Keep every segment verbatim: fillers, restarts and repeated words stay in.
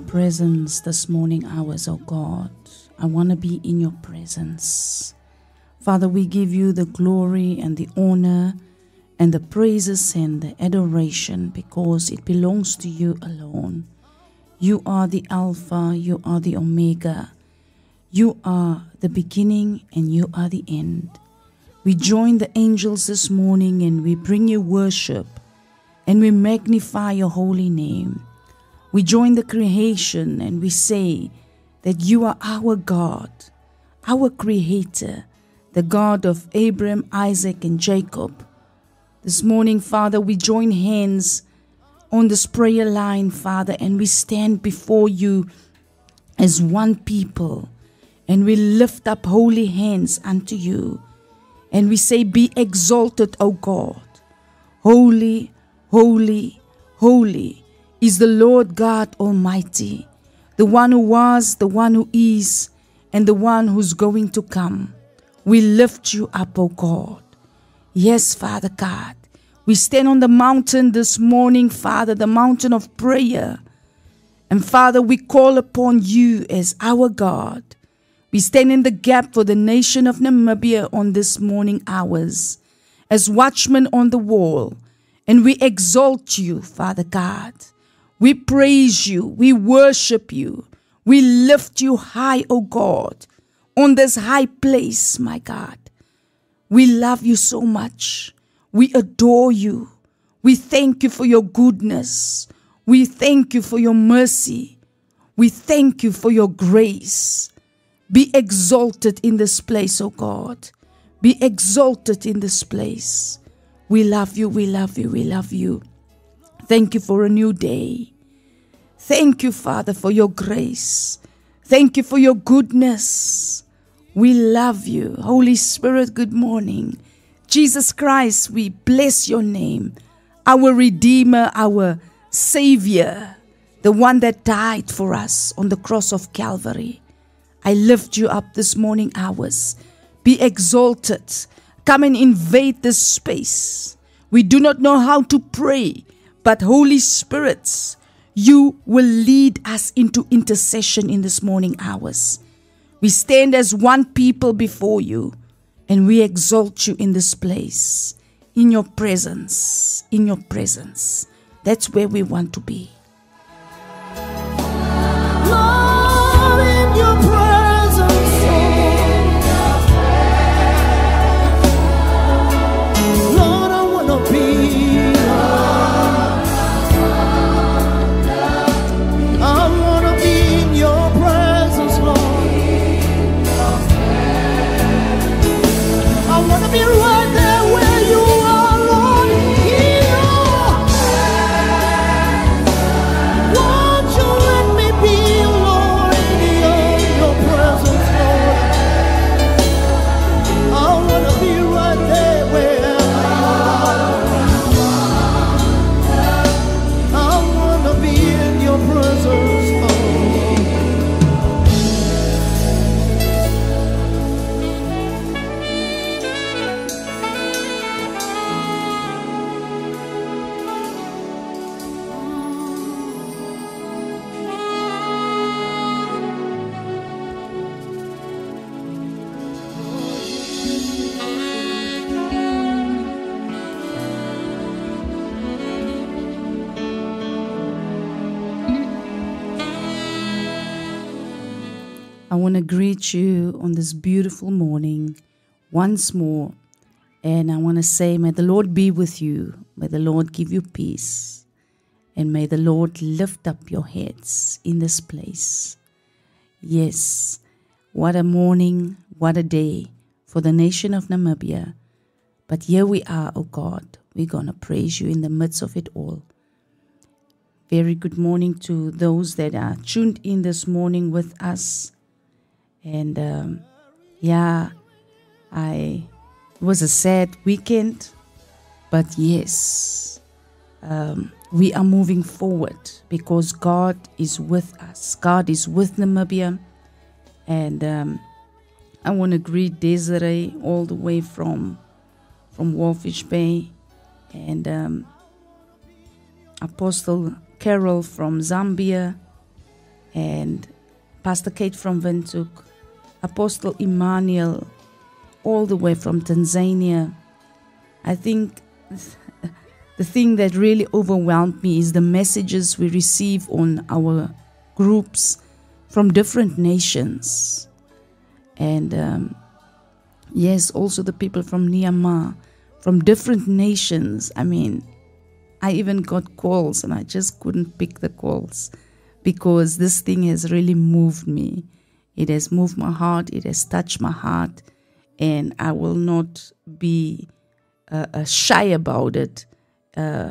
presence this morning hours, oh God. I want to be in your presence. Father, we give you the glory and the honor and the praises and the adoration because it belongs to you alone. You are the Alpha, you are the Omega. You are the beginning and you are the end. We join the angels this morning and we bring you worship and we magnify your holy name. We join the creation and we say that you are our God, our Creator, the God of Abraham, Isaac, and Jacob. This morning, Father, we join hands on this prayer line, Father, and we stand before you as one people, and we lift up holy hands unto you, and we say, be exalted, O God. Holy, holy, holy is the Lord God Almighty, the one who was, the one who is, and the one who's going to come. We lift you up, O God. Yes, Father God. We stand on the mountain this morning, Father, the mountain of prayer. And Father, we call upon you as our God. We stand in the gap for the nation of Namibia on this morning hours as watchmen on the wall. And we exalt you, Father God. We praise you. We worship you. We lift you high, O God, on this high place, my God. We love you so much. We adore you. We thank you for your goodness. We thank you for your mercy. We thank you for your grace. Be exalted in this place, O God. Be exalted in this place. We love you, we love you, we love you. Thank you for a new day. Thank you, Father, for your grace. Thank you for your goodness. We love you. Holy Spirit, good morning. Jesus Christ, we bless your name. Our Redeemer, our Savior, the one that died for us on the cross of Calvary. I lift you up this morning hours. Be exalted. Come and invade this space. We do not know how to pray, but Holy Spirit, you will lead us into intercession in this morning hours. We stand as one people before you, and we exalt you in this place, in your presence, in your presence. That's where we want to be. Lord, in your presence, Lord, I want to be. I want to be in your presence, Lord. I want to be right there where you are, Lord. Here. Won't you let me be, Lord, in your, your presence, Lord? I want to be right there where you are. I want to be in your presence, Lord. I want to greet you on this beautiful morning once more. And I want to say, may the Lord be with you. May the Lord give you peace. And may the Lord lift up your heads in this place. Yes, what a morning, what a day for the nation of Namibia. But here we are, oh God. We're going to praise you in the midst of it all. Very good morning to those that are tuned in this morning with us. And um, yeah, I it was a sad weekend, but yes, um, we are moving forward because God is with us. God is with Namibia, and um, I want to greet Desiree all the way from from Walfish Bay, and um, Apostle Carol from Zambia, and Pastor Kate from Windhoek, Apostle Emmanuel, all the way from Tanzania. I think the thing that really overwhelmed me is the messages we receive on our groups from different nations. And um, yes, also the people from Myanmar, from different nations. I mean, I even got calls and I just couldn't pick the calls because this thing has really moved me. It has moved my heart. It has touched my heart. And I will not be uh, uh, shy about it. Uh,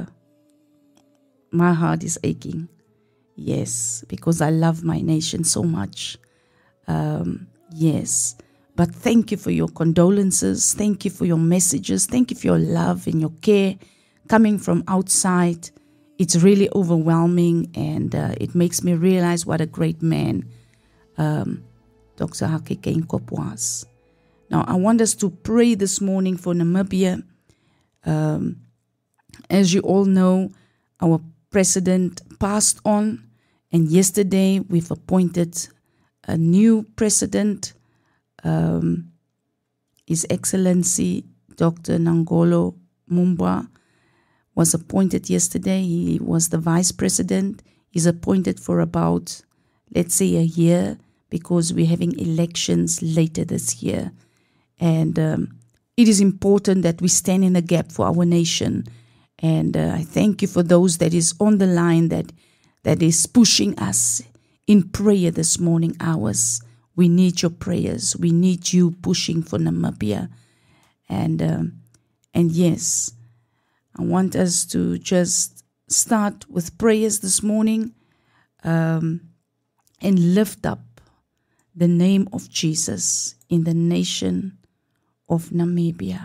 my heart is aching. Yes, because I love my nation so much. Um, yes. But thank you for your condolences. Thank you for your messages. Thank you for your love and your care coming from outside. It's really overwhelming, and uh, it makes me realize what a great man um, Doctor Hake Geingob was. Now, I want us to pray this morning for Namibia. Um, as you all know, our president passed on, and yesterday we've appointed a new president, um, His Excellency Doctor Nangolo Mumbwa was appointed yesterday. He was the vice president. He's appointed for about, let's say, a year, because we're having elections later this year. And um, it is important that we stand in the gap for our nation. And uh, I thank you for those that is on the line that that is pushing us in prayer this morning hours. We need your prayers. We need you pushing for Namibia. And um, and yes, I want us to just start with prayers this morning um, and lift up the name of Jesus in the nation of Namibia.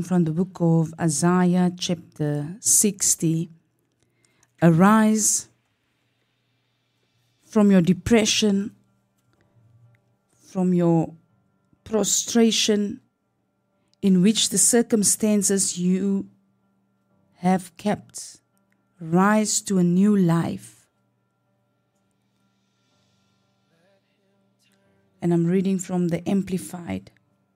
from the book of Isaiah, chapter sixty. Arise from your depression, from your prostration in which the circumstances you have kept. Rise to a new life. And I'm reading from the Amplified.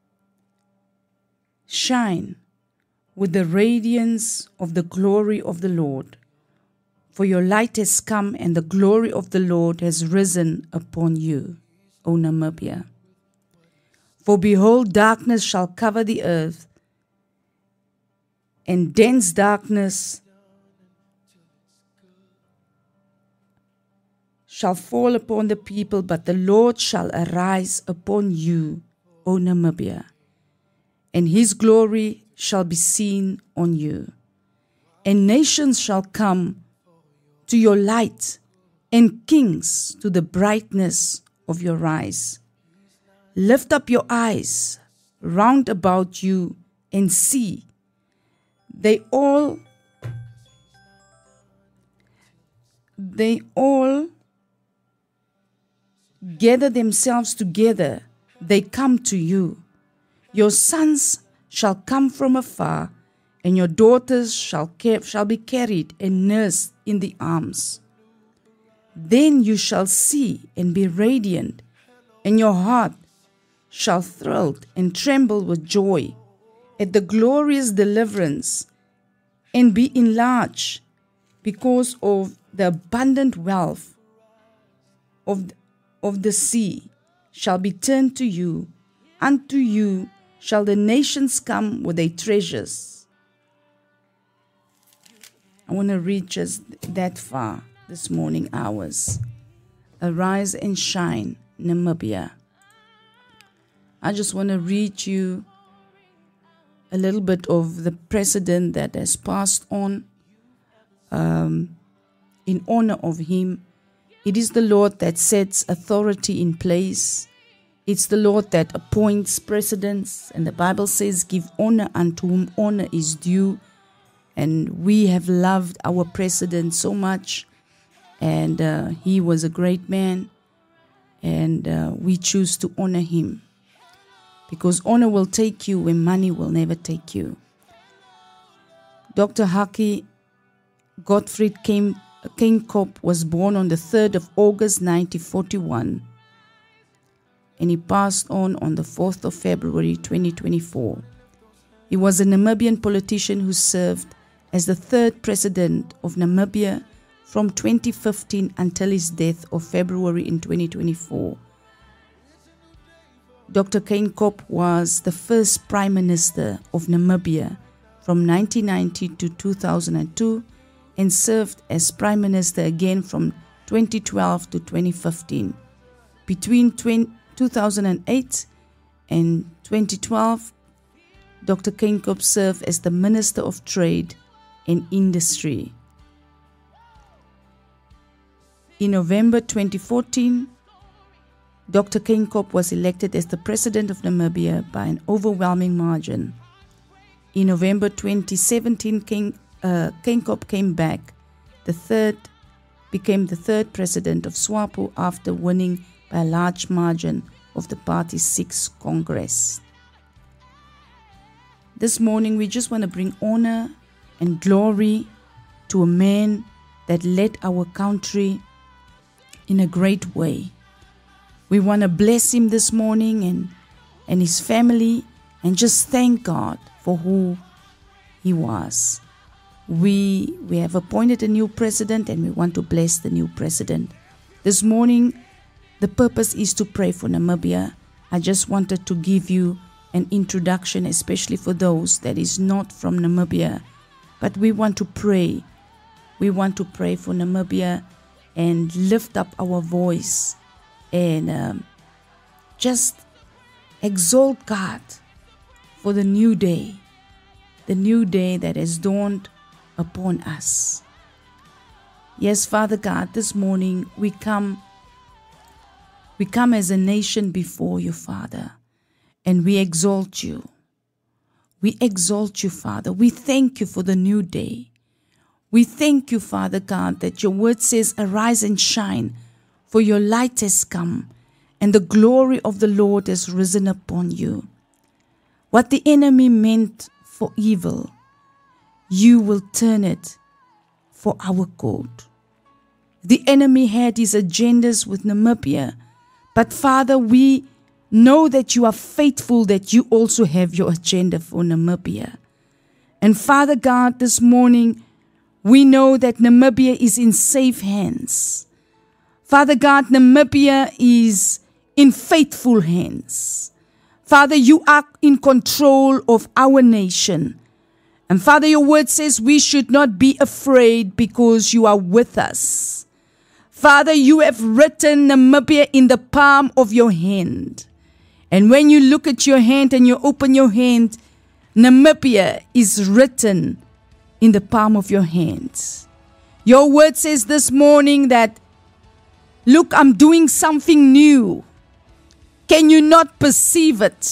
Shine with the radiance of the glory of the Lord, for your light has come and the glory of the Lord has risen upon you, O Namibia. For behold, darkness shall cover the earth, and dense darkness shall fall upon the people, but the Lord shall arise upon you, O Namibia, and his glory shall be seen on you. And nations shall come to your light, and kings to the brightness of your rise. Lift up your eyes round about you and see. They all, they all gather themselves together. They come to you. Your sons shall come from afar, and your daughters shall, shall be carried and nursed in the arms. Then you shall see and be radiant, and your heart shall thrill and tremble with joy at the glorious deliverance, and be enlarged because of the abundant wealth of, of the sea shall be turned to you. Unto you shall the nations come with their treasures. I want to read just that far this morning hours. Arise and shine, Namibia. I just want to read you a little bit of the precedent that has passed on um, in honor of him. It is the Lord that sets authority in place. It's the Lord that appoints precedents. And the Bible says, give honor unto whom honor is due. And we have loved our president so much. And uh, he was a great man. And uh, we choose to honor him. Because honor will take you when money will never take you. Doctor Haki Gottfried Keinkop was born on the third of August nineteen forty-one. And he passed on on the fourth of February twenty twenty-four. He was a Namibian politician who served as the third president of Namibia from twenty fifteen until his death of February in twenty twenty-four. Doctor Keinkop was the first Prime Minister of Namibia from nineteen ninety to two thousand two and served as Prime Minister again from twenty twelve to twenty fifteen. Between two thousand eight and twenty twelve, Doctor Keinkop served as the Minister of Trade and Industry. In November twenty fourteen, Doctor Keinkop was elected as the President of Namibia by an overwhelming margin. In November twenty seventeen, King, uh, Keinkop came back, the third, became the third President of SWAPO after winning by a large margin of the party's sixth Congress. This morning we just want to bring honor and glory to a man that led our country in a great way. We want to bless him this morning and, and his family and just thank God for who he was. We, we have appointed a new president and we want to bless the new president. This morning, the purpose is to pray for Namibia. I just wanted to give you an introduction, especially for those that is not from Namibia. But we want to pray. We want to pray for Namibia and lift up our voice and um, just exalt God for the new day, the new day that has dawned upon us. Yes, Father God, this morning we come, we come as a nation before you, Father, and we exalt you. We exalt you, Father. We thank you for the new day. We thank you, Father God, that your word says, arise and shine, for your light has come, and the glory of the Lord has risen upon you. What the enemy meant for evil, you will turn it for our good. The enemy had his agendas with Namibia, but Father, we know that you are faithful, that you also have your agenda for Namibia. And Father God, this morning, we know that Namibia is in safe hands. Father God, Namibia is in faithful hands. Father, you are in control of our nation. And Father, your word says we should not be afraid because you are with us. Father, you have written Namibia in the palm of your hand. And when you look at your hand and you open your hand, Namibia is written in the palm of your hand. Your word says this morning that, look, I'm doing something new. Can you not perceive it?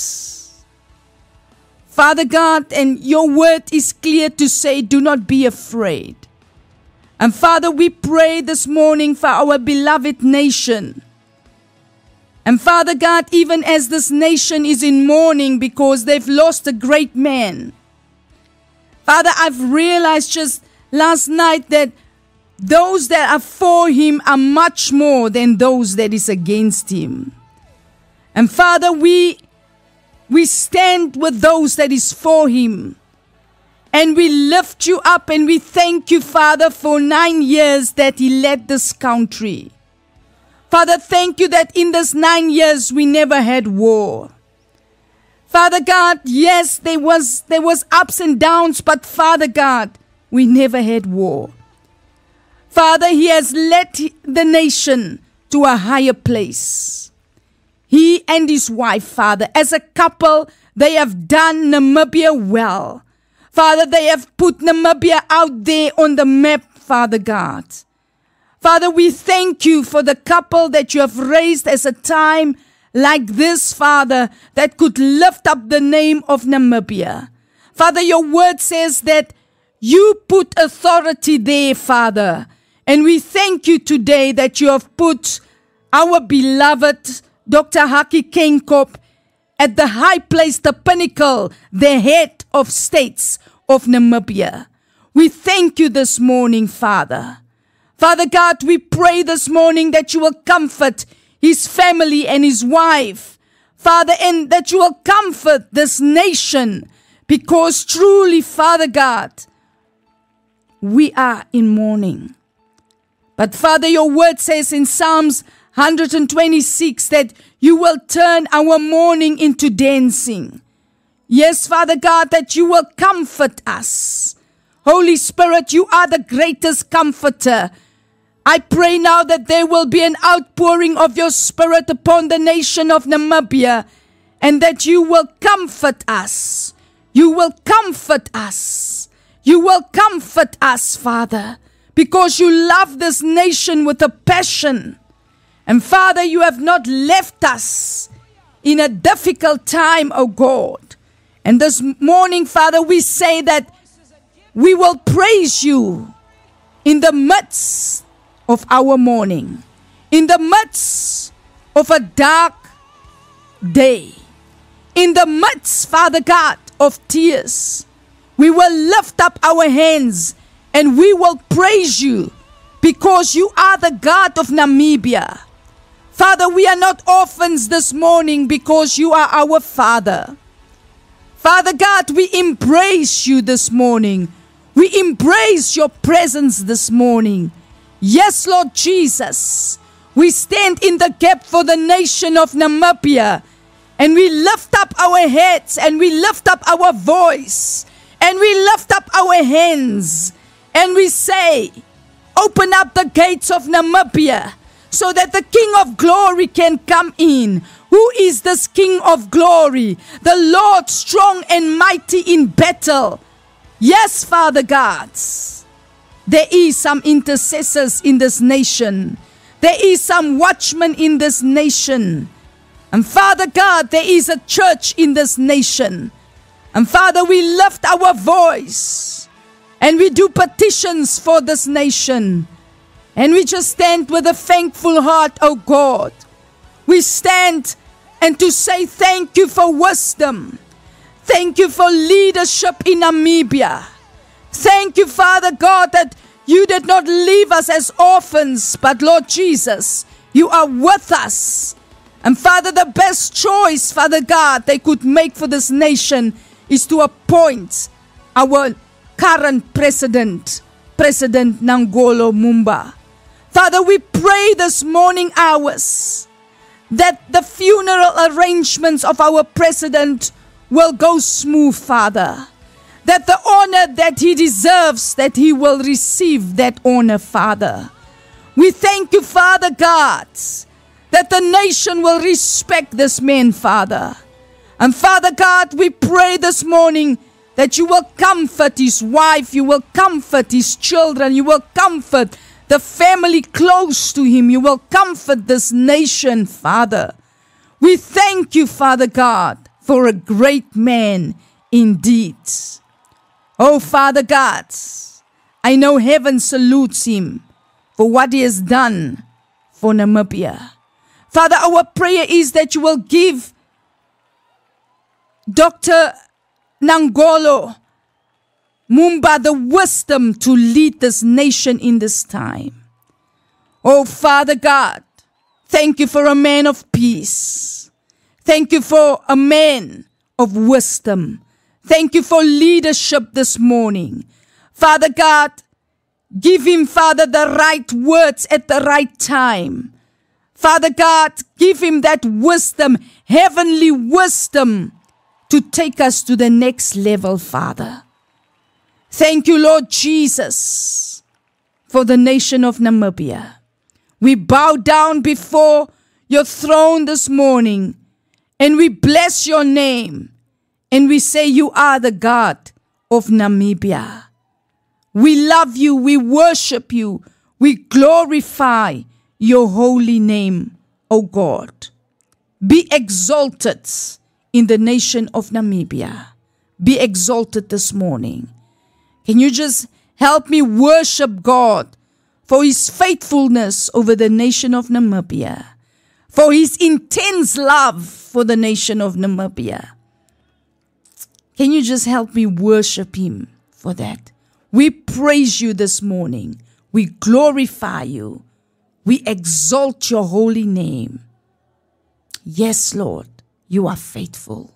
Father God, and your word is clear to say, do not be afraid. And Father, we pray this morning for our beloved nation. And Father God, even as this nation is in mourning because they've lost a great man. Father, I've realized just last night that those that are for him are much more than those that is against him. And Father, we, we stand with those that is for him. And we lift you up and we thank you, Father, for nine years that he led this country. Father, thank you that in this nine years we never had war. Father God, yes, there was, there was ups and downs, but Father God, we never had war. Father, he has led the nation to a higher place. He and his wife, Father, as a couple, they have done Namibia well. Father, they have put Namibia out there on the map, Father God. Father, we thank you for the couple that you have raised as a time like this, Father, that could lift up the name of Namibia. Father, your word says that you put authority there, Father. And we thank you today that you have put our beloved Doctor Haki Geingob at the high place, the pinnacle, the head of states of Namibia. We thank you this morning, Father. Father God, we pray this morning that you will comfort his family and his wife, Father, and that you will comfort this nation, because truly, Father God, we are in mourning. But Father, your word says in Psalms one twenty-six that you will turn our mourning into dancing. Yes, Father God, that you will comfort us. Holy Spirit, you are the greatest comforter. I pray now that there will be an outpouring of your Spirit upon the nation of Namibia, and that you will comfort us. You will comfort us. You will comfort us, Father, because you love this nation with a passion. And Father, you have not left us in a difficult time, O God. And this morning, Father, we say that we will praise you in the midst of our mourning, in the midst of a dark day, in the midst, Father God, of tears. We will lift up our hands and we will praise you, because you are the God of Namibia. Father, we are not orphans this morning because you are our Father. Father God, we embrace you this morning. We embrace your presence this morning. Yes, Lord Jesus, we stand in the gap for the nation of Namibia, and we lift up our heads and we lift up our voice and we lift up our hands and we say, open up the gates of Namibia so that the King of Glory can come in. Who is this King of Glory? The Lord strong and mighty in battle. Yes, Father God. There is some intercessors in this nation. There is some watchmen in this nation. And Father God, there is a church in this nation. And Father, we lift our voice and we do petitions for this nation. And we just stand with a thankful heart, oh God. We stand and to say thank you for wisdom. Thank you for leadership in Namibia. Thank you, Father God, that you did not leave us as orphans, but Lord Jesus, you are with us. And Father, the best choice, Father God, they could make for this nation is to appoint our current president, President Nangolo Mumba. Father, we pray this morning hours that the funeral arrangements of our president will go smooth, Father. That the honor that he deserves, that he will receive that honor, Father. We thank you, Father God, that the nation will respect this man, Father. And Father God, we pray this morning that you will comfort his wife, you will comfort his children, you will comfort the family close to him, you will comfort this nation, Father. We thank you, Father God, for a great man indeed. Oh, Father God, I know heaven salutes him for what he has done for Namibia. Father, our prayer is that you will give Doctor Nangolo Mumba the wisdom to lead this nation in this time. Oh, Father God, thank you for a man of peace. Thank you for a man of wisdom. Thank you for leadership this morning. Father God, give him, Father, the right words at the right time. Father God, give him that wisdom, heavenly wisdom, to take us to the next level, Father. Thank you, Lord Jesus, for the nation of Namibia. We bow down before your throne this morning, and we bless your name. And we say you are the God of Namibia. We love you, we worship you, we glorify your holy name, O God. Be exalted in the nation of Namibia. Be exalted this morning. Can you just help me worship God for his faithfulness over the nation of Namibia, for his intense love for the nation of Namibia? Can you just help me worship him for that? We praise you this morning. We glorify you. We exalt your holy name. Yes, Lord, you are faithful.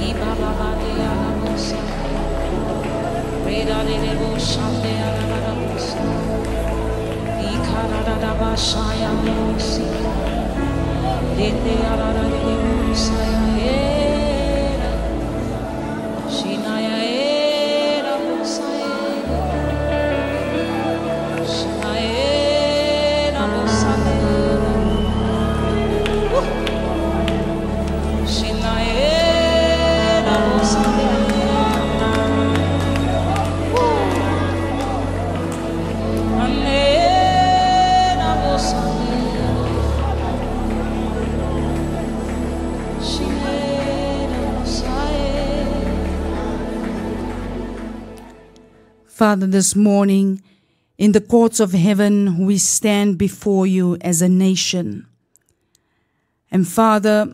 Father, this morning, in the courts of heaven, we stand before you as a nation. And Father,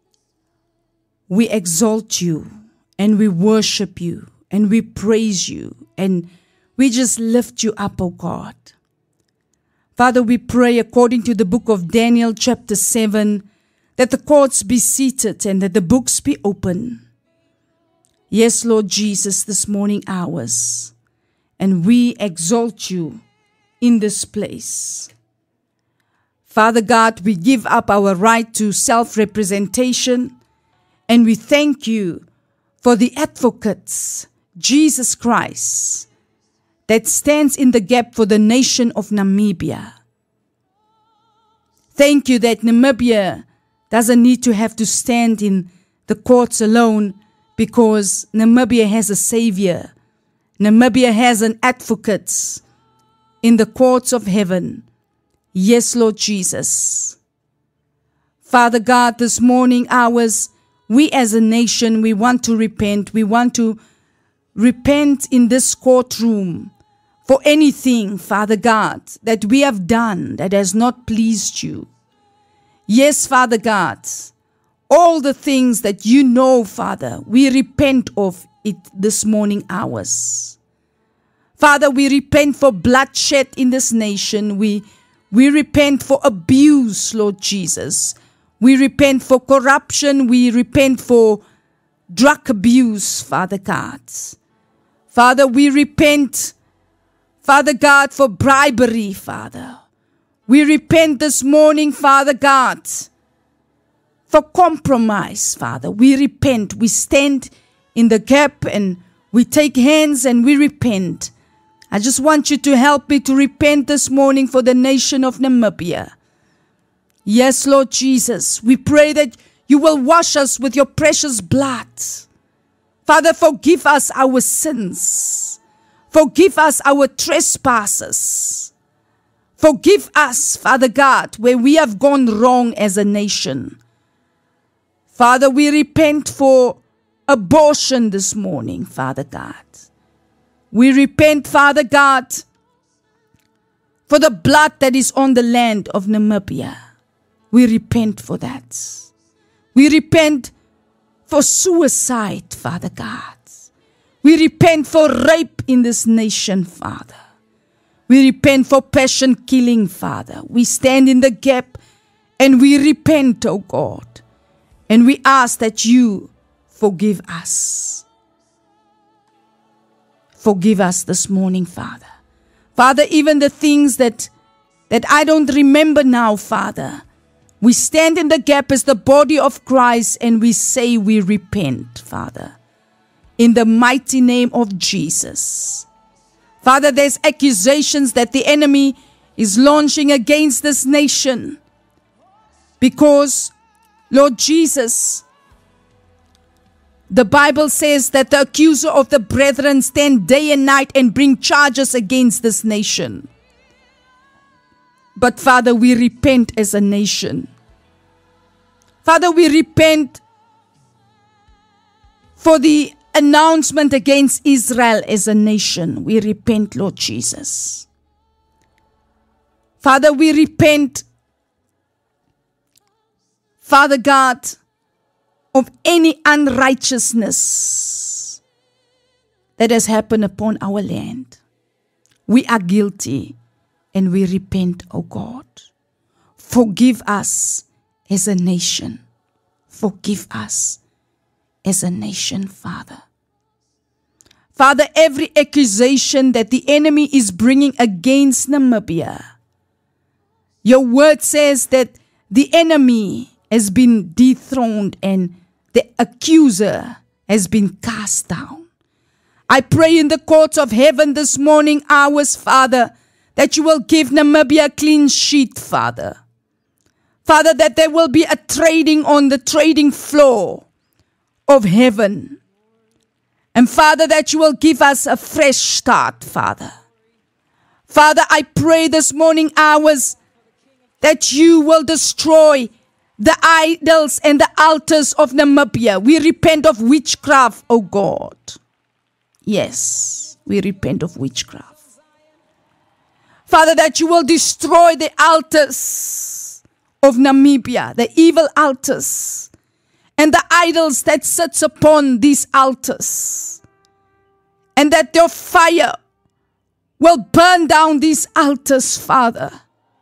we exalt you and we worship you and we praise you and we just lift you up, O God. Father, we pray according to the book of Daniel chapter seven, that the courts be seated and that the books be open. Yes, Lord Jesus, this morning hours. And we exalt you in this place. Father God, we give up our right to self-representation and we thank you for the advocates, Jesus Christ, that stands in the gap for the nation of Namibia. Thank you that Namibia doesn't need to have to stand in the courts alone because Namibia has a savior. Namibia has an advocate in the courts of heaven. Yes, Lord Jesus. Father God, this morning hours, we as a nation, we want to repent. We want to repent in this courtroom for anything, Father God, that we have done that has not pleased you. Yes, Father God, all the things that you know, Father, we repent of it this morning hours. Father, we repent for bloodshed in this nation. We, we repent for abuse, Lord Jesus. We repent for corruption. We repent for drug abuse, Father God. Father, we repent, Father God, for bribery, Father. We repent this morning, Father God, for compromise, Father. We repent. We stand in the gap and we take hands and we repent. I just want you to help me to repent this morning for the nation of Namibia. Yes, Lord Jesus, we pray that you will wash us with your precious blood. Father, forgive us our sins. Forgive us our trespasses. Forgive us, Father God, where we have gone wrong as a nation. Father, we repent for abortion this morning, Father God. We repent, Father God, for the blood that is on the land of Namibia. We repent for that. We repent for suicide, Father God. We repent for rape in this nation, Father. We repent for passion killing, Father. We stand in the gap and we repent, oh God. And we ask that you forgive us. Forgive us this morning, Father. Father, even the things that, that I don't remember now, Father, we stand in the gap as the body of Christ and we say we repent, Father, in the mighty name of Jesus. Father, there's accusations that the enemy is launching against this nation because, Lord Jesus, the Bible says that the accuser of the brethren stand day and night and bring charges against this nation. But Father, we repent as a nation. Father, we repent for the announcement against Israel as a nation. We repent, Lord Jesus. Father, we repent, Father God, of any unrighteousness that has happened upon our land. We are guilty and we repent, O God. Forgive us as a nation. Forgive us as a nation, Father. Father, every accusation that the enemy is bringing against Namibia, your word says that the enemy has been dethroned and the accuser has been cast down. I pray in the courts of heaven this morning hours, Father, that you will give Namibia a clean sheet, Father. Father, that there will be a trading on the trading floor of heaven. And Father, that you will give us a fresh start, Father. Father, I pray this morning hours that you will destroy the idols and the altars of Namibia. We repent of witchcraft, O God. Yes, we repent of witchcraft. Father, that you will destroy the altars of Namibia, the evil altars, and the idols that sits upon these altars. And that your fire will burn down these altars, Father.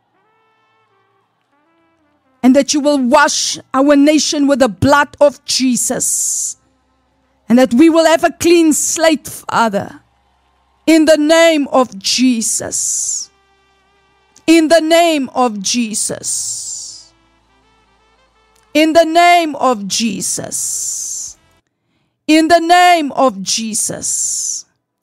And that you will wash our nation with the blood of Jesus. And that we will have a clean slate, Father. In the name of Jesus. In the name of Jesus. In the name of Jesus. In the name of Jesus.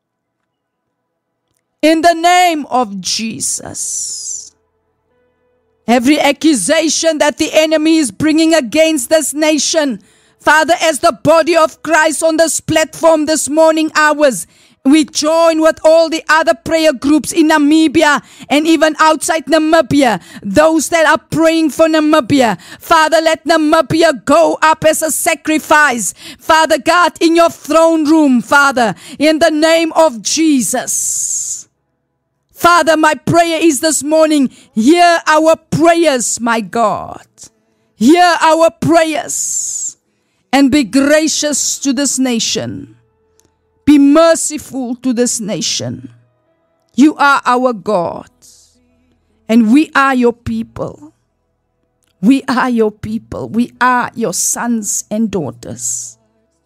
In the name of Jesus. Every accusation that the enemy is bringing against this nation, Father, as the body of Christ on this platform this morning hours, we join with all the other prayer groups in Namibia and even outside Namibia, those that are praying for Namibia. Father, let Namibia go up as a sacrifice, Father God, in your throne room, Father, in the name of Jesus. Father, my prayer is this morning, hear our prayers, my God. Hear our prayers and be gracious to this nation. Be merciful to this nation. You are our God, and we are your people. We are your people. We are your sons and daughters.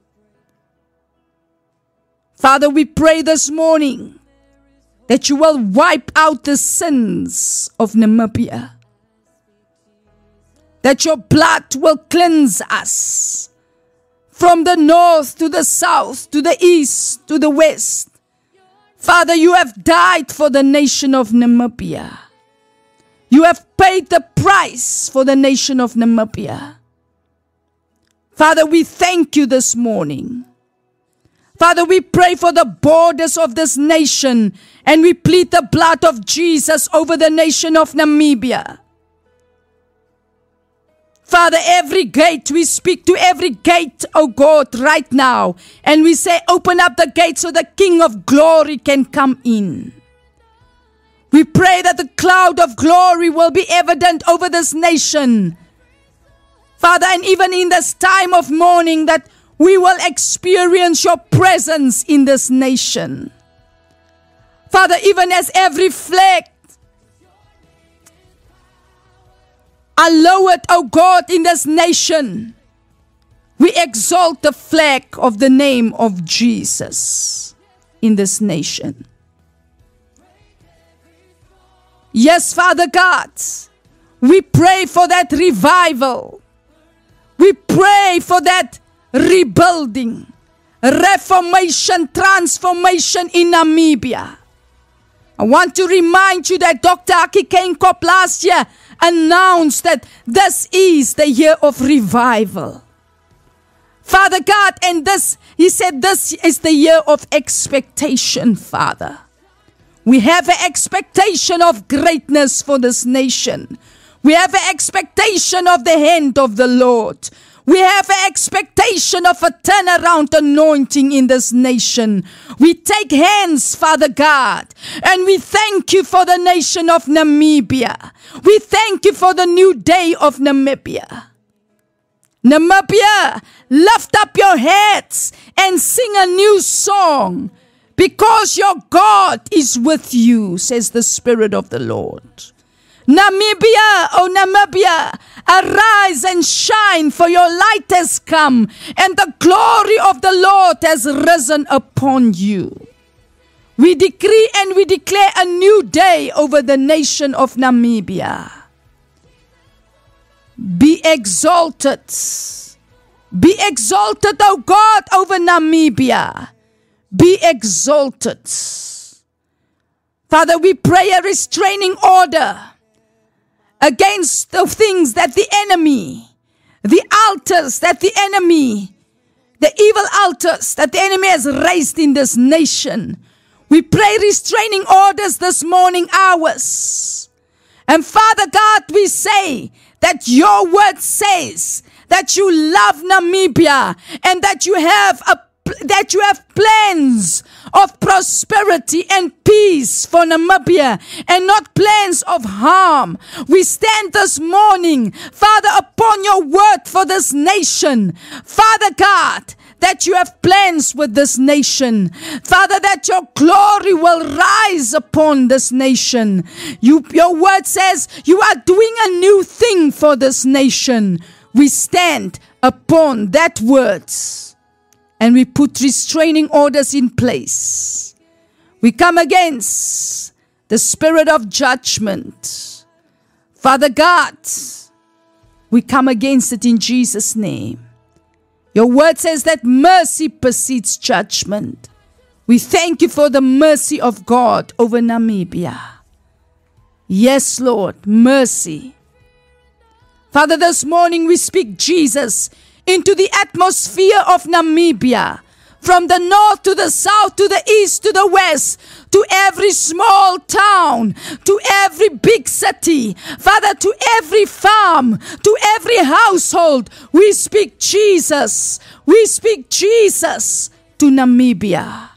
Father, we pray this morning that you will wipe out the sins of Namibia. That your blood will cleanse us. From the north to the south, to the east, to the west. Father, you have died for the nation of Namibia. You have paid the price for the nation of Namibia. Father, we thank you this morning. Father, we pray for the borders of this nation and we plead the blood of Jesus over the nation of Namibia. Father, every gate, we speak to every gate, oh God, right now. And we say, open up the gate so the King of glory can come in. We pray that the cloud of glory will be evident over this nation. Father, and even in this time of mourning, that we will experience your presence in this nation. Father, even as every flag are lowered, O God, in this nation, we exalt the flag of the name of Jesus in this nation. Yes, Father God, we pray for that revival. We pray for that rebuilding, reformation, transformation in Namibia. I want to remind you that Doctor Aki Keenkop last year announced that this is the year of revival. Father God, and this, he said this is the year of expectation, Father. We have an expectation of greatness for this nation. We have an expectation of the hand of the Lord. We have an expectation of a turnaround anointing in this nation. We take hands, Father God, and we thank you for the nation of Namibia. We thank you for the new day of Namibia. Namibia, lift up your heads and sing a new song, because your God is with you, says the Spirit of the Lord. Namibia, oh Namibia, arise and shine, for your light has come, and the glory of the Lord has risen upon you. We decree and we declare a new day over the nation of Namibia. Be exalted. Be exalted, O God, over Namibia. Be exalted. Father, we pray a restraining order against the things that the enemy, the altars that the enemy, the evil altars that the enemy has raised in this nation. We pray restraining orders this morning hours. And Father God, we say that your word says that you love Namibia and that you have a that you have plans of prosperity and peace for Namibia and not plans of harm. We stand this morning, Father, upon your word for this nation. Father God, that you have plans with this nation. Father, that your glory will rise upon this nation. You, your word says you are doing a new thing for this nation. We stand upon that word. And we put restraining orders in place. We come against the spirit of judgment. Father God, we come against it in Jesus' name. Your word says that mercy precedes judgment. We thank you for the mercy of God over Namibia. Yes, Lord, mercy. Father, this morning we speak Jesus into the atmosphere of Namibia, from the north to the south, to the east, to the west, to every small town, to every big city, Father, to every farm, to every household. We speak Jesus. We speak Jesus to Namibia.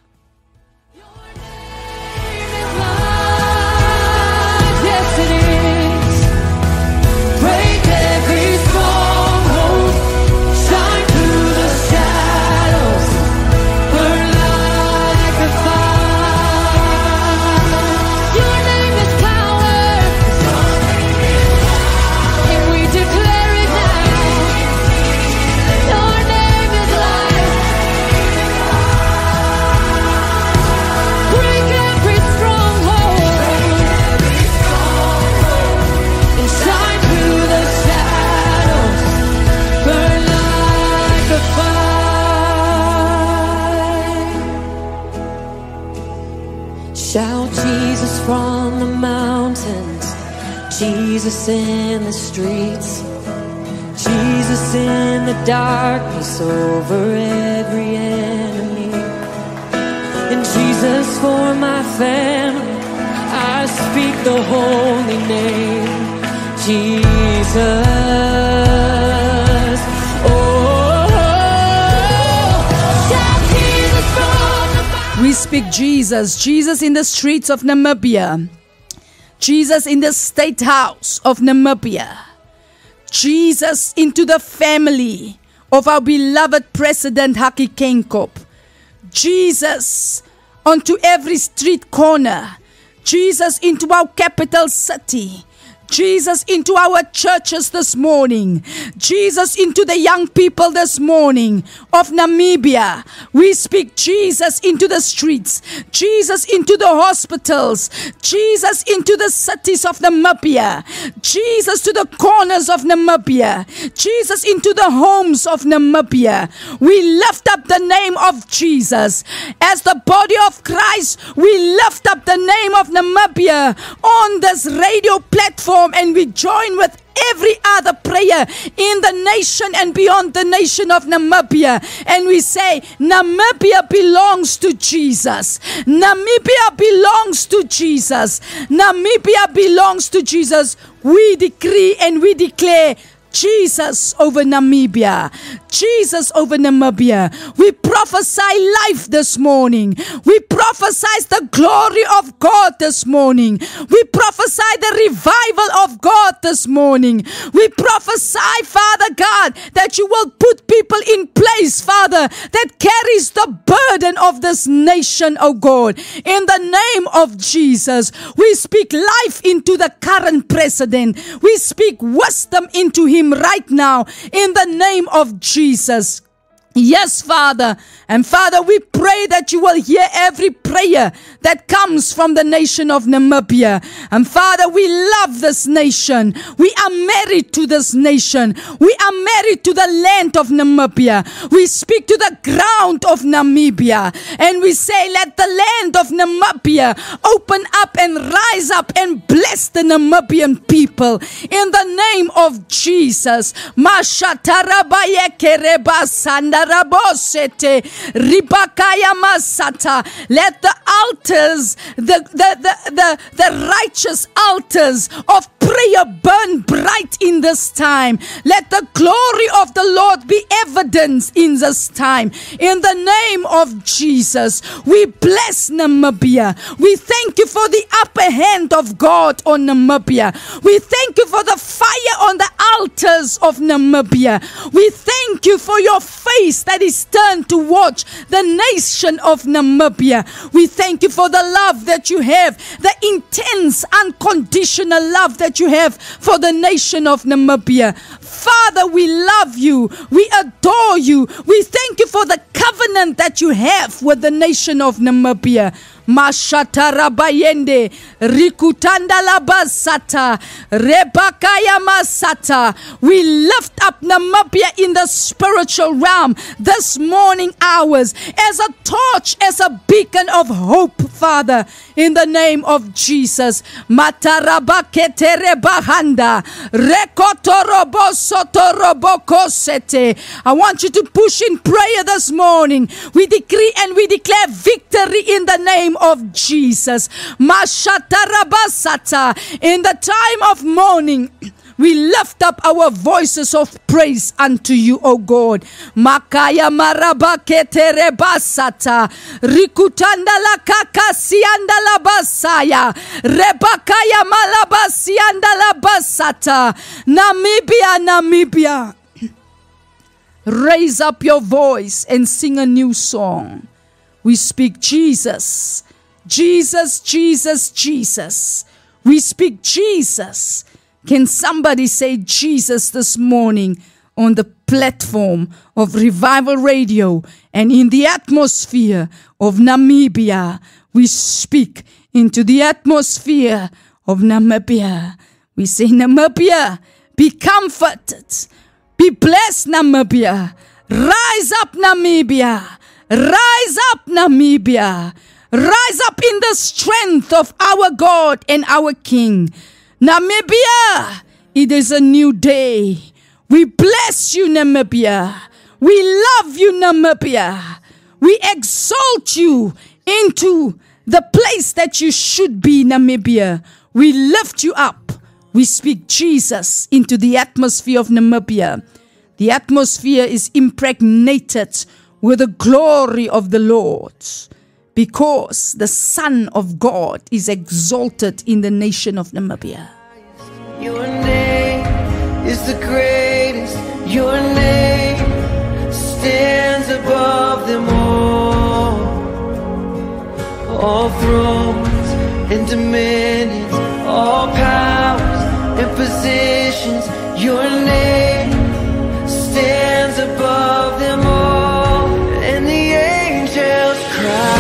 Shout Jesus from the mountains, Jesus in the streets, Jesus in the darkness over every enemy, and Jesus for my family. I speak the holy name, Jesus. Oh, shout Jesus from the mountains. We speak Jesus, Jesus in the streets of Namibia, Jesus in the State House of Namibia, Jesus into the family of our beloved President Haki Geingob, Jesus onto every street corner, Jesus into our capital city, Jesus into our churches this morning, Jesus into the young people this morning of Namibia. We speak Jesus into the streets, Jesus into the hospitals, Jesus into the cities of Namibia, Jesus to the corners of Namibia, Jesus into the homes of Namibia. We lift up the name of Jesus. As the body of Christ, we lift up the name of Namibia on this radio platform, and we join with every other prayer in the nation and beyond the nation of Namibia, and we say Namibia belongs to Jesus. Namibia belongs to Jesus. Namibia belongs to Jesus. We decree and we declare Jesus over Namibia, Jesus over Namibia. We prophesy life this morning. We prophesy the glory of God this morning. We prophesy the revival of God this morning. We prophesy, Father God, that you will put people in place, Father, that carries the burden of this nation, oh God. In the name of Jesus, we speak life into the current president. We speak wisdom into him right now in the name of Jesus. Yes, Father. And Father, we pray that you will hear every prayer that comes from the nation of Namibia. And Father, we love this nation. We are married to this nation. We are married to the land of Namibia. We speak to the ground of Namibia. And we say, let the land of Namibia open up and rise up and bless the Namibian people. In the name of Jesus. Mashatarabaye kerebasanda. Rabosete, Ribakaya Masata. Let the altars, the, the, the, the, the righteous altars of prayer burn bright in this time. Let the glory of the Lord be evidence in this time. In the name of Jesus, we bless Namibia. We thank you for the upper hand of God on Namibia. We thank you for the fire on the altars of Namibia. We thank you for your face that is turned towards the nation of Namibia. We thank you for the love that you have, the intense, unconditional love that you have for the nation of Namibia. Father, we love you. We adore you. We thank you for the covenant that you have with the nation of Namibia. Mashatarabayende, Rikutanda Labasata, Rebakaya Masata. We lift up Namibia in the spiritual realm this morning hours as a torch, as a beacon of hope, Father, in the name of Jesus. Matarabaketerebahanda, Rekotorobosotorobokosete. I want you to push in prayer this morning. We decree and we declare victory in the name of Jesus. Mashatarabasata. In the time of mourning, we lift up our voices of praise unto you, O God. Makaya marabakete rebasata. Rikutanda la kakasianda la basaya. Rebakaya malabasianda la basata. Namibia, Namibia. Raise up your voice and sing a new song. We speak Jesus, Jesus, Jesus, Jesus. We speak Jesus. Can somebody say Jesus this morning on the platform of Revival Radio and in the atmosphere of Namibia? We speak into the atmosphere of Namibia. We say, Namibia, be comforted. Be blessed, Namibia. Rise up, Namibia. Rise up, Namibia. Rise up in the strength of our God and our King. Namibia, it is a new day. We bless you, Namibia. We love you, Namibia. We exalt you into the place that you should be, Namibia. We lift you up. We speak Jesus into the atmosphere of Namibia. The atmosphere is impregnated with the glory of the Lord, because the Son of God is exalted in the nation of Namibia. Your name is the greatest. Your name stands above them all. All thrones and dominions, all powers and positions. Your name stands above them all. And the angels cry.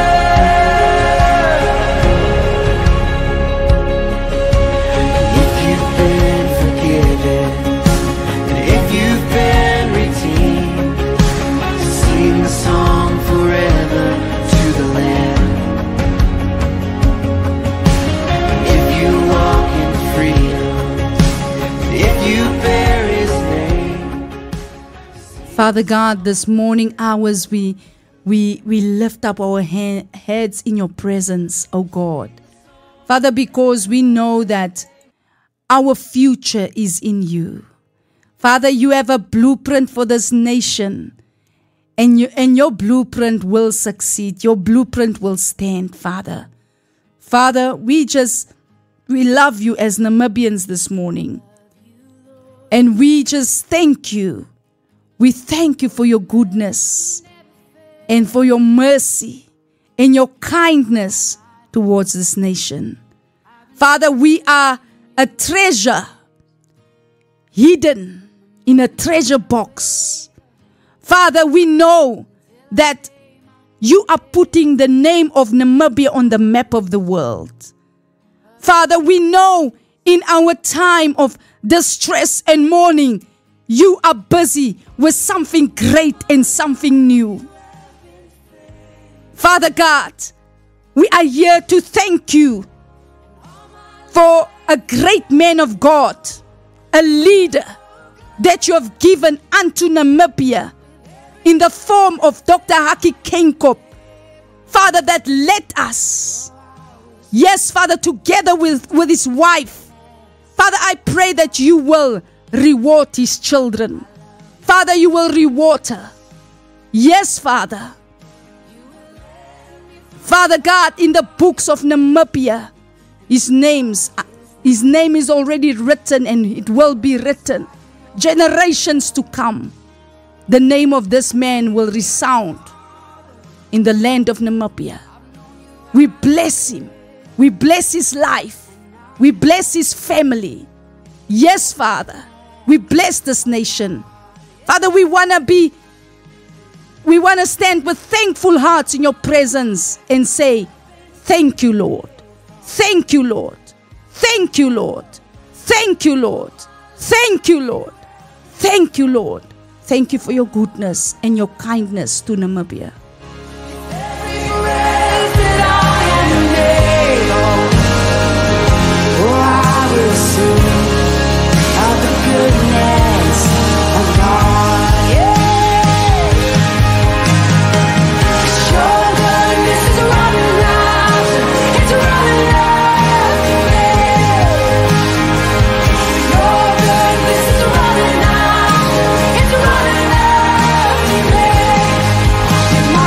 If you Father God, this morning hours we we we lift up our he- heads in your presence, oh God. Father, because we know that our future is in you. Father, you have a blueprint for this nation, and you, and your blueprint will succeed. Your blueprint will stand, Father. Father, we just, we love you as Namibians this morning. And we just thank you. We thank you for your goodness and for your mercy and your kindness towards this nation. Father, we are a treasure hidden in a treasure box. Father, we know that you are putting the name of Namibia on the map of the world. Father, we know in our time of distress and mourning, you are busy with something great and something new. Father God, we are here to thank you for a great man of God, a leader that you have given unto Namibia in the form of Doctor Haki Geingob. Father, that led us. Yes, Father, together with, with his wife. Father, I pray that you will reward his children. Father, you will reward her. Yes, Father. Father God, in the books of Namibia, his names, his name is already written and it will be written. Generations to come, the name of this man will resound in the land of Namibia. We bless him. We bless his life. We bless his family. Yes, Father. We bless this nation. Father, we want to be, we want to stand with thankful hearts in your presence and say, thank you, Lord. Thank you, Lord. Thank you, Lord. Thank you, Lord. Thank you, Lord. Thank you, Lord. Thank you for your goodness and your kindness to Namibia. My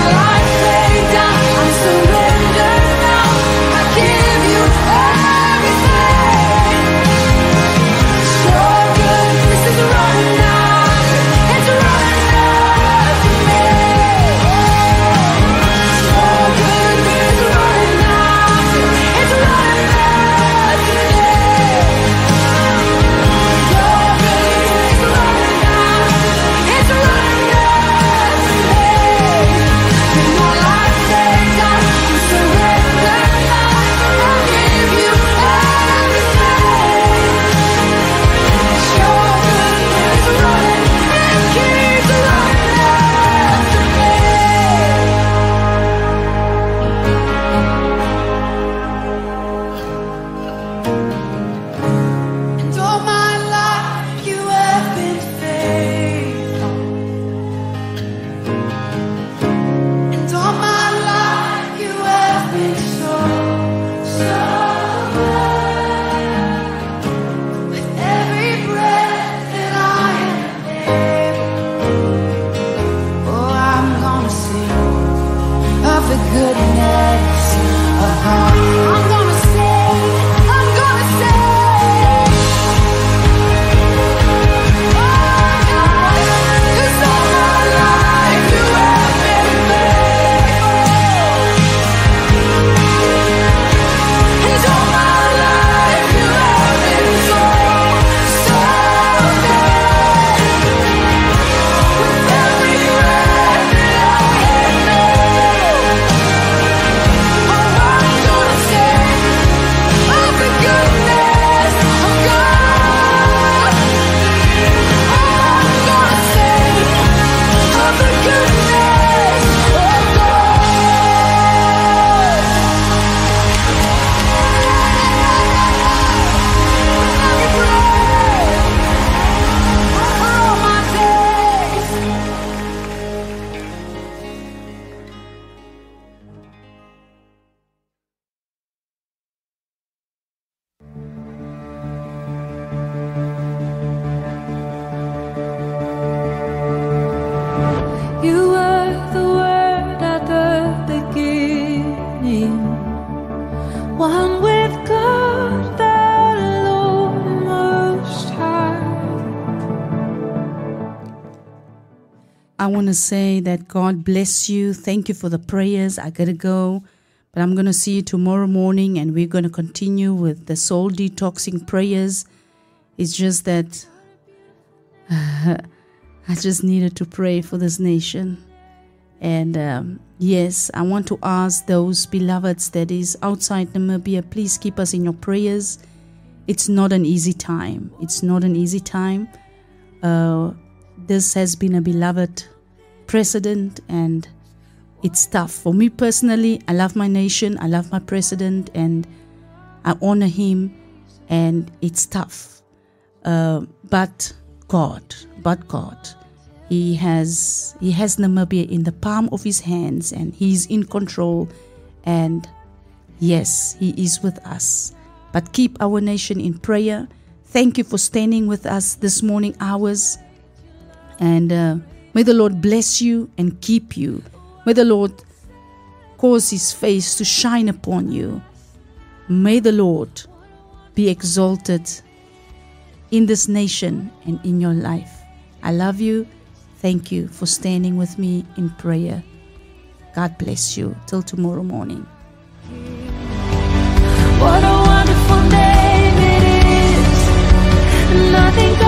You were the Word at the beginning, one with God the Lord Most High. I want to say that God bless you. Thank you for the prayers. I got to go, but I'm going to see you tomorrow morning, and we're going to continue with the soul detoxing prayers. It's just that uh, I just needed to pray for this nation. And um, yes, I want to ask those beloveds that is outside Namibia, please keep us in your prayers. It's not an easy time. It's not an easy time. Uh, this has been a beloved president, and it's tough. For me personally, I love my nation. I love my president, and I honor him, and it's tough. Uh, but God, but God. He has he has Namibia in the palm of his hands, and he's in control. And yes, he is with us. But keep our nation in prayer. Thank you for standing with us this morning hours. And uh, may the Lord bless you and keep you. May the Lord cause his face to shine upon you. May the Lord be exalted in this nation and in your life. I love you. Thank you for standing with me in prayer. God bless you. Till tomorrow morning. What a wonderful name it is. Nothing